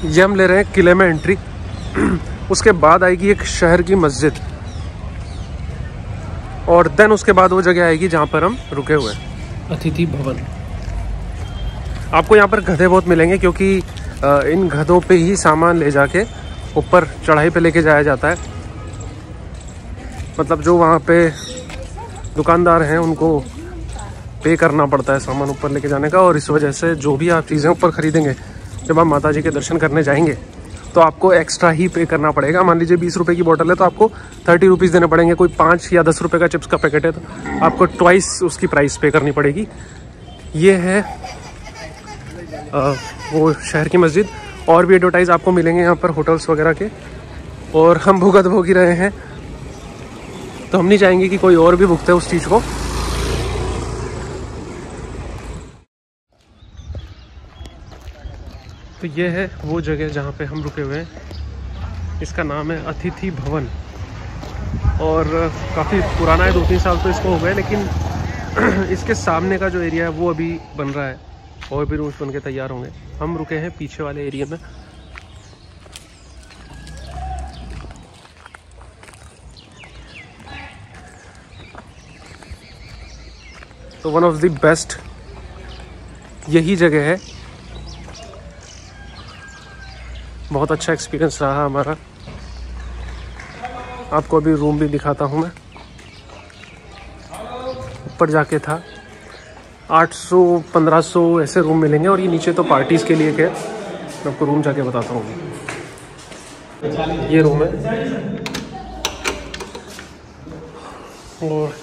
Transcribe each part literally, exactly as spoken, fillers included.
ये हम ले रहे हैं किले में एंट्री। उसके बाद आएगी एक शहर की मस्जिद और देन उसके बाद वो जगह आएगी जहाँ पर हम रुके हुए हैं, अतिथि भवन। आपको यहाँ पर गधे बहुत मिलेंगे क्योंकि इन गधों पे ही सामान ले जाके ऊपर चढ़ाई पे लेके जाया जाता है। मतलब जो वहाँ पे दुकानदार हैं उनको पे करना पड़ता है सामान ऊपर लेके जाने का, और इस वजह से जो भी आप चीज़ें ऊपर खरीदेंगे जब आप माता जी के दर्शन करने जाएंगे तो आपको एक्स्ट्रा ही पे करना पड़ेगा। मान लीजिए बीस रुपए की बोतल है तो आपको थर्टी रुपीज़ देने पड़ेंगे। कोई पाँच या दस रुपए का चिप्स का पैकेट है तो आपको ट्वाइस उसकी प्राइस पे करनी पड़ेगी। ये है आ, वो शहर की मस्जिद। और भी एडवर्टाइज आपको मिलेंगे यहाँ पर होटल्स वगैरह के, और हम भुगत भोग ही रहे हैं तो हम नहीं चाहेंगे कि कोई और भी भुगते उस चीज़ को। तो ये है वो जगह जहाँ पे हम रुके हुए हैं। इसका नाम है अतिथि भवन और काफ़ी पुराना है, दो तीन साल तो इसको हो गए, लेकिन इसके सामने का जो एरिया है वो अभी बन रहा है और भी रूम्स बन के तैयार होंगे। हम रुके हैं पीछे वाले एरिया में। तो वन ऑफ द बेस्ट यही जगह है। बहुत अच्छा एक्सपीरियंस रहा हमारा। आपको अभी रूम भी दिखाता हूँ मैं। ऊपर जाके था आठ सौ पंद्रह सौ ऐसे रूम मिलेंगे, और ये नीचे तो पार्टीज़ के लिए है। मैं आपको रूम जाके बताता हूँ। ये रूम है और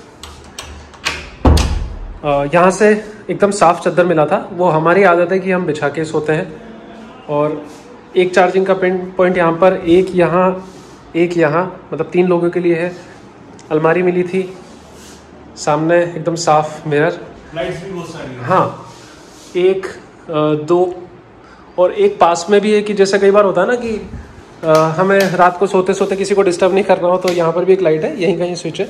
यहाँ से एकदम साफ चादर मिला था। वो हमारी आदत है कि हम बिछा के सोते हैं। और एक चार्जिंग का पॉइंट यहाँ पर, एक यहाँ एक यहाँ, मतलब तीन लोगों के लिए है। अलमारी मिली थी, सामने एकदम साफ मिरर, लाइट्स भी बहुत सारी हैं। हाँ, एक दो और एक पास में भी है कि जैसे कई बार होता है ना कि आ, हमें रात को सोते सोते किसी को डिस्टर्ब नहीं करना हो, तो यहाँ पर भी एक लाइट है, यहीं का ही स्विच है।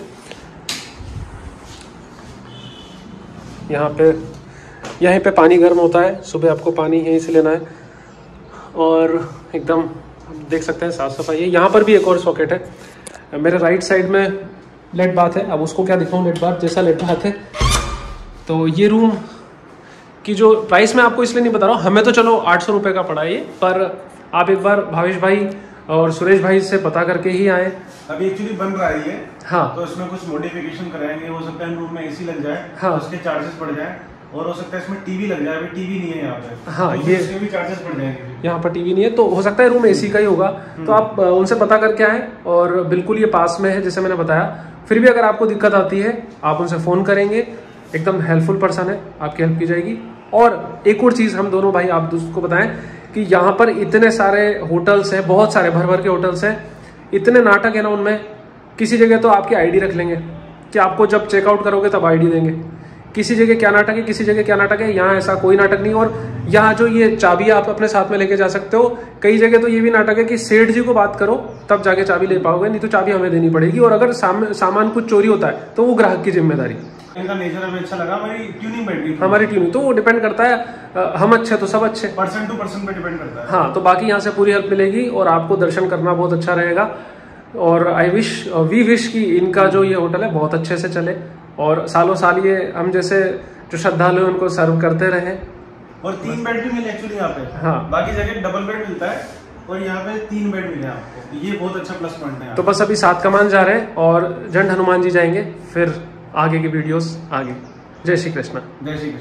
यहाँ पे यहीं पे पानी गर्म होता है, सुबह आपको पानी यहीं से लेना है। और एकदम देख सकते हैं साफ सफाई है। यहाँ पर भी एक और सॉकेट है। मेरे राइट साइड में लेट बाथ है। अब उसको क्या दिखाऊं, लेट बाथ जैसा लेट बाथ है। तो ये रूम की जो प्राइस मैं आपको इसलिए नहीं बता रहा हूँ, हमें तो चलो आठ सौ रुपये का पड़ा ये, पर आप एक बार भावेश भाई और सुरेश भाई से पता करके ही आए। अभी एक्चुअली बन रहा है ये, हाँ, तो इसमें कुछ मॉडिफिकेशन कराएंगे। हो सकता है रूम में एसी लग जाए, हाँ, तो उसके चार्जेस बढ़ जाए, और हो सकता है इसमें टीवी लग जाए। अभी टीवी नहीं है यहाँ पे, हाँ, तो ये इसके भी चार्जेस बढ़ जाएंगे। यहाँ पर टीवी नहीं है तो हो सकता है रूम एसी का ही होगा। तो आप उनसे पता करके आए, और बिल्कुल ये पास में है जैसे मैंने बताया। फिर भी अगर आपको दिक्कत आती है आप उनसे फ़ोन करेंगे, एकदम हेल्पफुल पर्सन है, आपकी हेल्प की जाएगी। और एक और चीज़ हम दोनों भाई आप दोस्तों को बताएं कि यहाँ पर इतने सारे होटल्स हैं, बहुत सारे भर भर के होटल्स हैं, इतने नाटक है ना उनमें। किसी जगह तो आपकी आईडी रख लेंगे कि आपको जब चेकआउट करोगे तब आईडी देंगे। किसी जगह क्या नाटक है, किसी जगह क्या नाटक है। यहाँ ऐसा कोई नाटक नहीं। और यहाँ जो ये चाबी आप अपने साथ में लेके जा सकते हो। कई जगह तो ये भी नाटक है कि सेठ जी को बात करो तब जाके चाबी ले पाओगे, नहीं तो चाबी हमें देनी पड़ेगी। और अगर साम, सामान कुछ चोरी होता है तो वो ग्राहक की जिम्मेदारी। इनका नेचर हमें अच्छा लगा। हमारी ट्यूनिंग बैठ गई। हमारी ट्यूनिंग तो वो डिपेंड करता है, हम अच्छे तो सब अच्छे, पर्सन टू पर्सन पे डिपेंड करता है। हाँ, तो बाकी यहाँ से पूरी हेल्प मिलेगी और आपको दर्शन करना बहुत अच्छा रहेगा। और आई विश वी विश कि इनका जो ये होटल है बहुत अच्छे से चले, और सालों साल ये हम जैसे जो श्रद्धालु उनको सर्व करते रहे। और तीन बेड भी मिले एक्चुअली यहाँ पे। हाँ, बाकी जगह डबल बेड मिलता है और यहाँ पे तीन बेड मिले आपको। ये बहुत अच्छा प्लस पॉइंट है। तो बस अभी सात कमान जा रहे हैं और जंड हनुमान जी जाएंगे, फिर आगे की वीडियोस आगे। जय श्री कृष्णा। जय श्री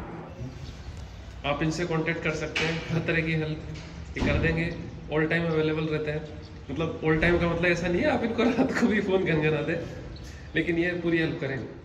कृष्णा। आप इनसे कांटेक्ट कर सकते हैं, हर तरह की हेल्प ये कर देंगे। ऑल टाइम अवेलेबल रहते हैं। मतलब ऑल टाइम का मतलब ऐसा नहीं है आप इनको रात को भी फोन करके ना दे, लेकिन ये पूरी हेल्प करेंगे।